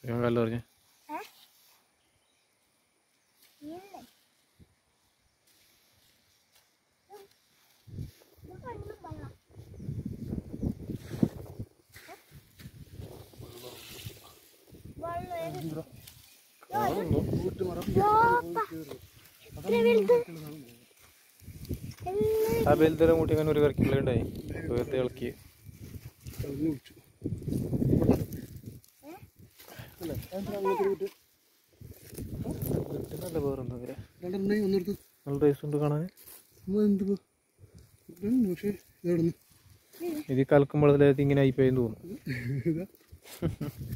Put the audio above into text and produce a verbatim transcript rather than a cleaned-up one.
ഞാൻ കല്ല് പറഞ്ഞേ ആ ബെൽത്തര കൂട്ടി അങ്ങനെ ഒരു കറക്കിണ്ടായി വെറുതെ ഇളക്കി നല്ല വേറെന്താ നല്ല ടേസ്റ്റ് ഉണ്ട് കാണാൻ. ഇത് കലക്കുമ്പോഴത്തേക്ക് ഇങ്ങനെ ആയിപ്പോയെന്ന് തോന്നുന്നു.